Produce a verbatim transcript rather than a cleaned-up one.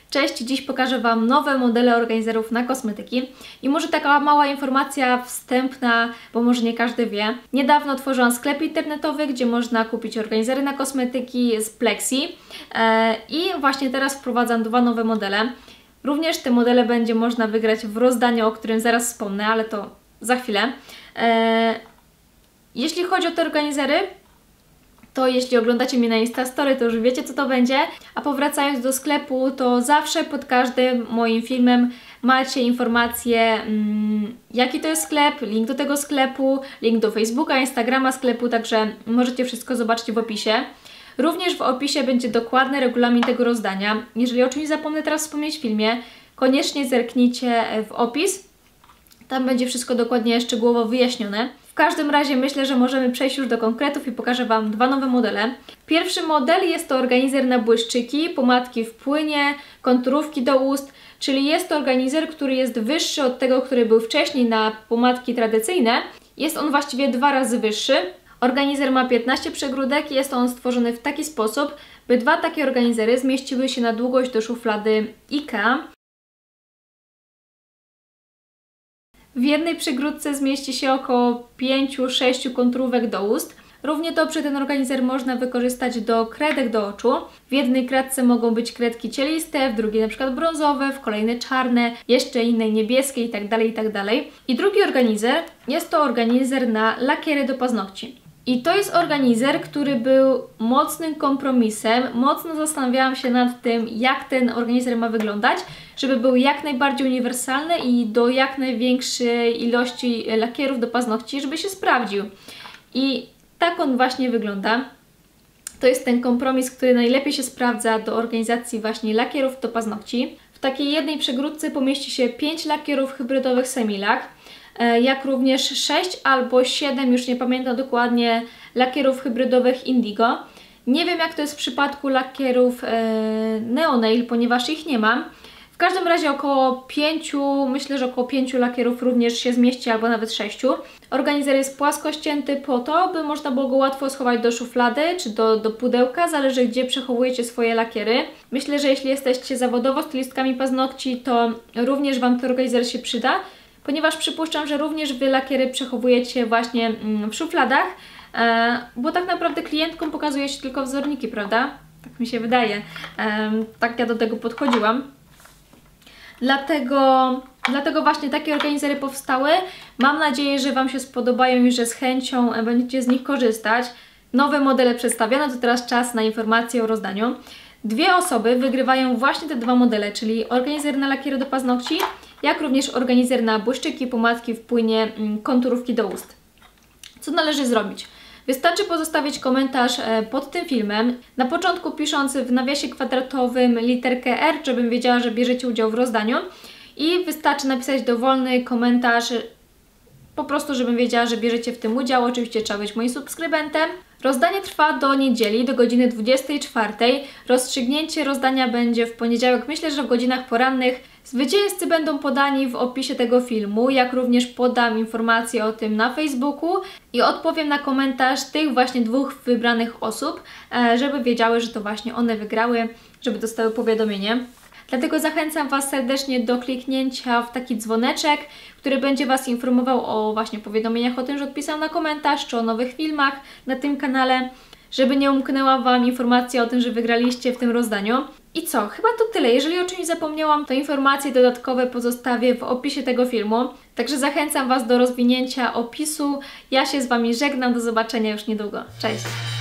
Cześć, dziś pokażę Wam nowe modele organizerów na kosmetyki i może taka mała informacja wstępna, bo może nie każdy wie. Niedawno otworzyłam sklep internetowy, gdzie można kupić organizery na kosmetyki z Plexi e, i właśnie teraz wprowadzam dwa nowe modele. Również te modele będzie można wygrać w rozdaniu, o którym zaraz wspomnę, ale to za chwilę. E, jeśli chodzi o te organizery, to jeśli oglądacie mnie na Instastory, to już wiecie, co to będzie. A powracając do sklepu, to zawsze pod każdym moim filmem macie informację, mm, jaki to jest sklep, link do tego sklepu, link do Facebooka, Instagrama sklepu, także możecie wszystko zobaczyć w opisie. Również w opisie będzie dokładny regulamin tego rozdania. Jeżeli o czymś zapomnę teraz wspomnieć w filmie, koniecznie zerknijcie w opis. Tam będzie wszystko dokładnie szczegółowo wyjaśnione. W każdym razie myślę, że możemy przejść już do konkretów i pokażę Wam dwa nowe modele. Pierwszy model jest to organizer na błyszczyki, pomadki w płynie, konturówki do ust, czyli jest to organizer, który jest wyższy od tego, który był wcześniej na pomadki tradycyjne. Jest on właściwie dwa razy wyższy. Organizer ma piętnaście przegródek i jest on stworzony w taki sposób, by dwa takie organizery zmieściły się na długość do szuflady IKEA. W jednej przygródce zmieści się około pięć do sześciu konturówek do ust. Równie dobrze ten organizer można wykorzystać do kredek do oczu. W jednej kredce mogą być kredki cieliste, w drugiej na przykład brązowe, w kolejnej czarne, jeszcze innej niebieskie itd., itd. I drugi organizer jest to organizer na lakiery do paznokci. I to jest organizer, który był mocnym kompromisem. Mocno zastanawiałam się nad tym, jak ten organizer ma wyglądać, żeby był jak najbardziej uniwersalny i do jak największej ilości lakierów do paznokci, żeby się sprawdził. I tak on właśnie wygląda. To jest ten kompromis, który najlepiej się sprawdza do organizacji właśnie lakierów do paznokci. W takiej jednej przegródce pomieści się pięć lakierów hybrydowych Semilac, jak również sześć albo siedem, już nie pamiętam dokładnie, lakierów hybrydowych Indigo. Nie wiem, jak to jest w przypadku lakierów e, Neonail, ponieważ ich nie mam. W każdym razie około pięciu, myślę, że około pięciu lakierów również się zmieści, albo nawet sześciu. Organizer jest płasko ścięty po to, by można było go łatwo schować do szuflady czy do, do pudełka, zależy gdzie przechowujecie swoje lakiery. Myślę, że jeśli jesteście zawodowo stylistkami paznokci, to również Wam ten organizer się przyda, ponieważ przypuszczam, że również Wy lakiery przechowujecie właśnie w szufladach, bo tak naprawdę klientkom pokazuje się tylko wzorniki, prawda? Tak mi się wydaje. Tak ja do tego podchodziłam. Dlatego, dlatego właśnie takie organizery powstały. Mam nadzieję, że Wam się spodobają i że z chęcią będziecie z nich korzystać. Nowe modele przedstawione, to teraz czas na informacje o rozdaniu. Dwie osoby wygrywają właśnie te dwa modele, czyli organizer na lakiery do paznokci, jak również organizer na błyszczyki, pomadki w płynie, konturówki do ust. Co należy zrobić? Wystarczy pozostawić komentarz pod tym filmem, na początku pisząc w nawiasie kwadratowym literkę R, żebym wiedziała, że bierzecie udział w rozdaniu, i wystarczy napisać dowolny komentarz, po prostu żebym wiedziała, że bierzecie w tym udział. Oczywiście trzeba być moim subskrybentem. Rozdanie trwa do niedzieli, do godziny dwudziestej czwartej. Rozstrzygnięcie rozdania będzie w poniedziałek, myślę, że w godzinach porannych. Zwycięzcy będą podani w opisie tego filmu, jak również podam informacje o tym na Facebooku i odpowiem na komentarz tych właśnie dwóch wybranych osób, żeby wiedziały, że to właśnie one wygrały, żeby dostały powiadomienie. Dlatego zachęcam Was serdecznie do kliknięcia w taki dzwoneczek, który będzie Was informował o właśnie powiadomieniach o tym, że odpisałam na komentarz, czy o nowych filmach na tym kanale, żeby nie umknęła Wam informacja o tym, że wygraliście w tym rozdaniu. I co? Chyba to tyle. Jeżeli o czymś zapomniałam, to informacje dodatkowe pozostawię w opisie tego filmu. Także zachęcam Was do rozwinięcia opisu. Ja się z Wami żegnam. Do zobaczenia już niedługo. Cześć!